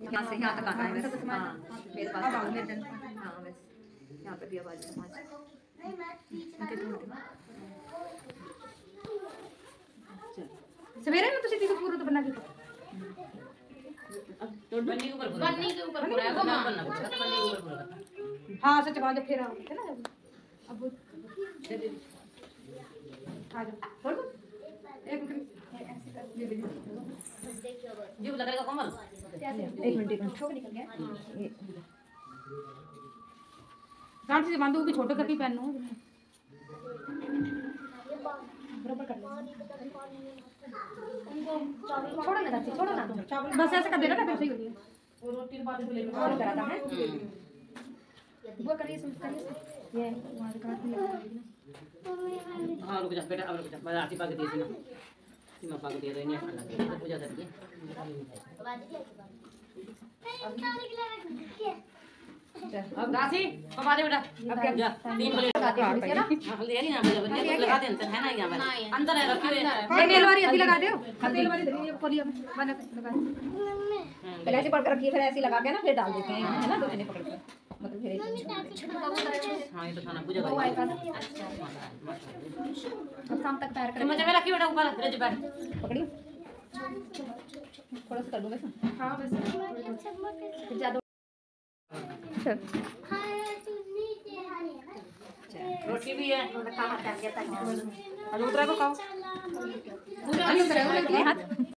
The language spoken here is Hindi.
यहाँ से यहाँ तक आना है बस। हाँ मेरे पास हाँ बस यहाँ पे भी आवाज है। सवेरे में तो सीधी पूरा तो बना के बन्नी के ऊपर पूरा है ना बन्नी के ऊपर पूरा। हाँ सच बात है। फिर आओ है ना अब आ जाओ छोड़ दो एक मिनट जीव लगेगा कमल। एक मिनट छोड़ निकल गया गांठ से बांधो भी छोटे करके पहनो बराबर कर लो। छोड़ो ना चाची छोड़ो ना बस ऐसे कर देना ना फिर सही हो जाएगा। और रोटी बाद में ले लो और कराता है वो करिए समझ करिए ये हमारे काट में लगा देना। हां रुक जा बेटा अब रुक जा मैं आरती पा के दी थी ना सीमा पा के दे रही है खाना तो पूजा कर दी अब राशि पवा दे बेटा अब क्या जा 3 प्लेट लगा दे ना हां ले नहीं ना मुझे लगा दे है ना यहां अंदर है रखी हुई है ये तेल वाली अभी लगा दो तेल वाली धरी कोलिया में बना के लगा दो पहले ऐसे पकड़ के रखिए फिर ऐसे लगा के ना फिर डाल देते हैं है ना दोनों पकड़ के मतलब फिर हां ये तो खाना पूजा कर अब शाम तक तैयार कर मुझे में रखी बेटा ऊपर फ्रिज पर पकड़ी थोड़ा सा कर दूंगा हां बस फिर ज्यादा रोटी भी है दूसरा को खाओ